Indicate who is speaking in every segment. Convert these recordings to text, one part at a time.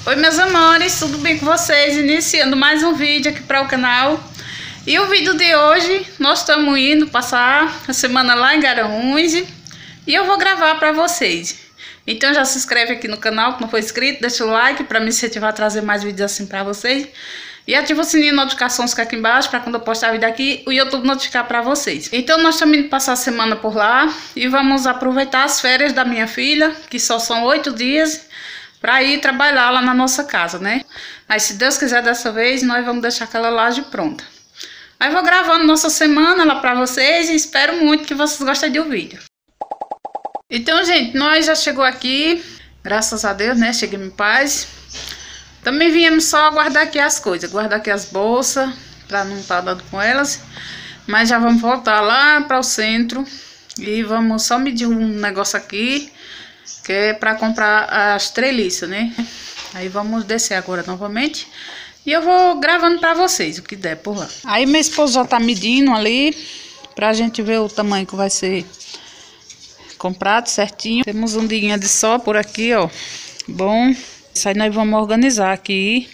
Speaker 1: Oi meus amores, tudo bem com vocês? Iniciando mais um vídeo aqui para o canal. E o vídeo de hoje, nós estamos indo passar a semana lá em Garanhuns e eu vou gravar para vocês. Então já se inscreve aqui no canal, que não for inscrito, deixa o like para me incentivar a trazer mais vídeos assim para vocês. E ativa o sininho de notificações aqui embaixo para quando eu postar vídeo aqui, o YouTube notificar para vocês. Então nós estamos indo passar a semana por lá e vamos aproveitar as férias da minha filha, que só são 8 dias, para ir trabalhar lá na nossa casa, né? Aí se Deus quiser dessa vez, nós vamos deixar aquela laje pronta. Aí vou gravando nossa semana lá para vocês e espero muito que vocês gostem do vídeo. Então, gente, nós já chegou aqui, graças a Deus, né? Chegamos em paz. Também viemos só guardar aqui as coisas, guardar aqui as bolsas, para não estar dando com elas. Mas já vamos voltar lá para o centro e vamos só medir um negócio aqui, que é para comprar as treliças, né? Aí vamos descer agora novamente e eu vou gravando para vocês o que der por lá. Aí meu esposo já tá medindo ali pra gente ver o tamanho que vai ser comprado certinho. Temos um dinheiro de sol por aqui, ó. Bom, isso aí nós vamos organizar aqui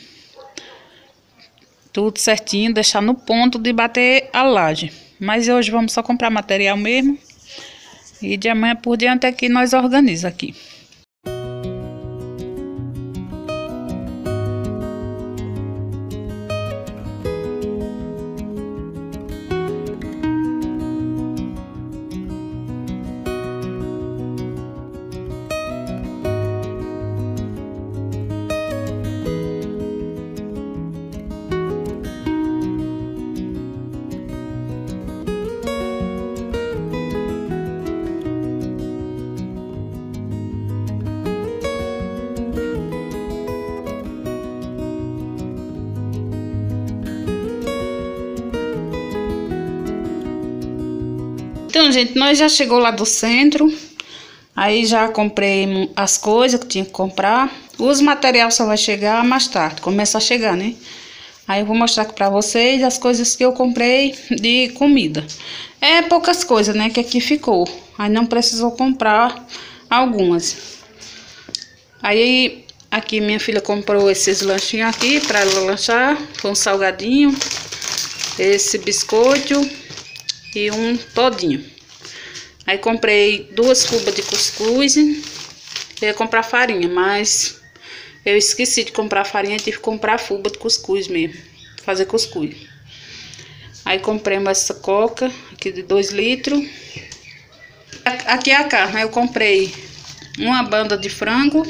Speaker 1: tudo certinho, deixar no ponto de bater a laje. Mas hoje vamos só comprar material mesmo. E de amanhã por diante aqui nós organizamos aqui. Então, gente, nós já chegou lá do centro. Aí já comprei as coisas que tinha que comprar. Os materiais só vai chegar mais tarde, começa a chegar, né? Aí eu vou mostrar aqui pra vocês as coisas que eu comprei de comida. É poucas coisas, né, que aqui ficou. Aí não precisou comprar algumas. Aí aqui minha filha comprou esses lanchinhos aqui pra ela lanchar. Com salgadinho, esse biscoito e um todinho. Aí comprei 2 cubas de cuscuz. Eu ia comprar farinha, mas eu esqueci de comprar farinha, tive que comprar fuba de cuscuz mesmo, fazer cuscuz. Aí comprei essa coca aqui de 2 litros. Aqui é a carne, eu comprei uma banda de frango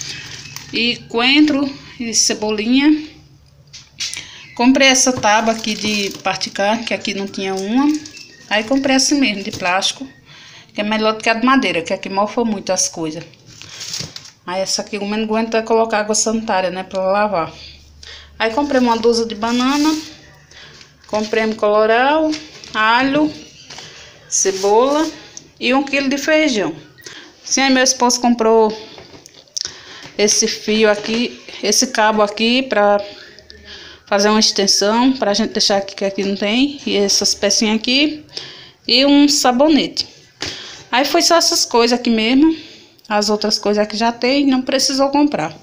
Speaker 1: e coentro e cebolinha. Comprei essa tábua aqui de parte carne, que aqui não tinha uma. Aí comprei assim mesmo, de plástico, que é melhor do que a de madeira, que aqui mofa muito as coisas. Aí essa aqui o menos aguenta colocar água sanitária, né, pra lavar. Aí comprei uma dúzia de banana, comprei colorau, alho, cebola e 1 quilo de feijão. Sim, aí meu esposo comprou esse fio aqui, esse cabo aqui pra fazer uma extensão, pra gente deixar aqui, que aqui não tem. E essas pecinhas aqui. E um sabonete. Aí foi só essas coisas aqui mesmo. As outras coisas aqui já tem, não precisou comprar.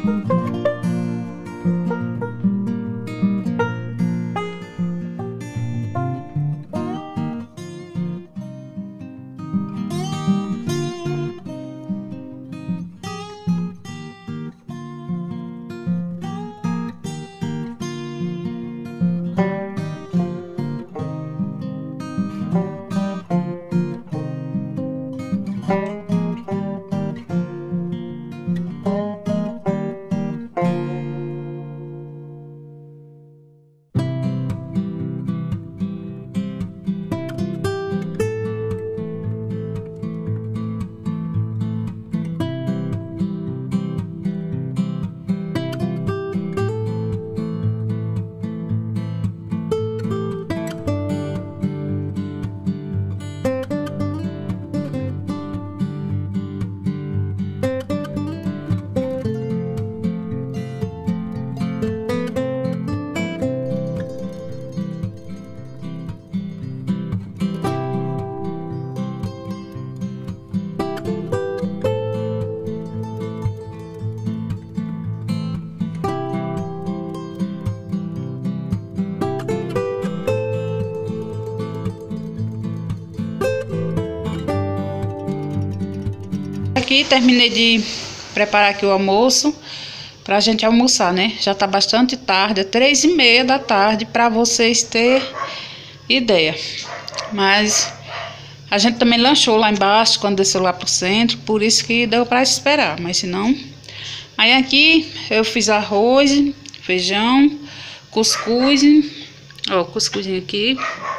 Speaker 1: Aqui terminei de preparar aqui o almoço pra gente almoçar, né? Já tá bastante tarde, é 3h30 da tarde, pra vocês terem ideia. Mas a gente também lanchou lá embaixo quando desceu lá pro centro, por isso que deu pra esperar, mas se não... Aí aqui eu fiz arroz, feijão, cuscuz, ó, cuscuzinho aqui.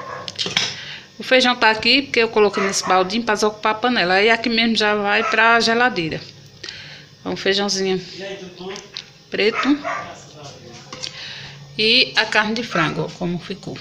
Speaker 1: O feijão tá aqui porque eu coloquei nesse baldinho para ocupar a panela. Aí aqui mesmo já vai pra geladeira. Um feijãozinho preto. E a carne de frango, ó, como ficou.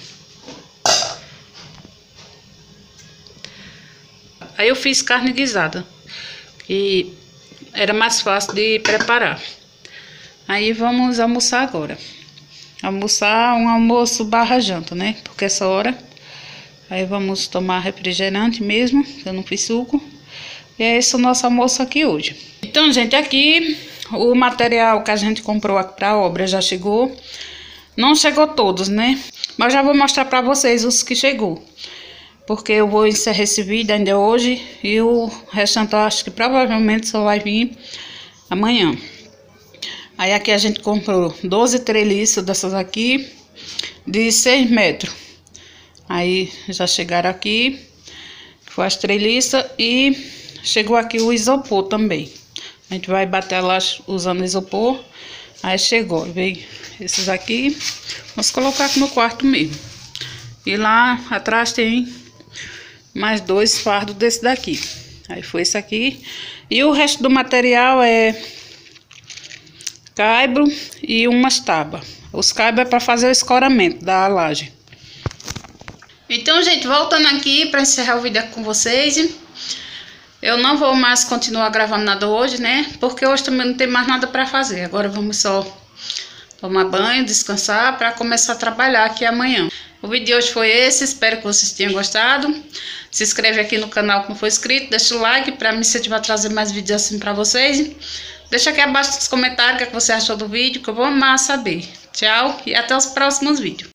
Speaker 1: Aí eu fiz carne guisada, que era mais fácil de preparar. Aí vamos almoçar agora. Almoçar um almoço barra janta, né? Porque essa hora... Aí vamos tomar refrigerante mesmo, eu não fiz suco. E é esse o nosso almoço aqui hoje. Então, gente, aqui o material que a gente comprou aqui pra obra já chegou. Não chegou todos, né? Mas já vou mostrar pra vocês os que chegou. Porque eu vou encerrar esse vídeo ainda hoje. E o restante eu acho que provavelmente só vai vir amanhã. Aí aqui a gente comprou 12 treliças dessas aqui de 6 metros. Aí já chegaram aqui, foi as treliças e chegou aqui o isopor também. A gente vai bater lá usando isopor. Aí chegou, veio esses aqui. Vamos colocar aqui no quarto mesmo. E lá atrás tem mais 2 fardos desse daqui. Aí foi esse aqui. E o resto do material é caibro e umas tábuas. Os caibros é para fazer o escoramento da laje. Então, gente, voltando aqui para encerrar o vídeo com vocês. Eu não vou mais continuar gravando nada hoje, né? Porque hoje também não tem mais nada para fazer. Agora vamos só tomar banho, descansar para começar a trabalhar aqui amanhã. O vídeo de hoje foi esse, espero que vocês tenham gostado. Se inscreve aqui no canal que não for inscrito, deixa o like para me incentivar a trazer mais vídeos assim para vocês. Deixa aqui abaixo nos comentários o que você achou do vídeo, que eu vou amar saber. Tchau e até os próximos vídeos.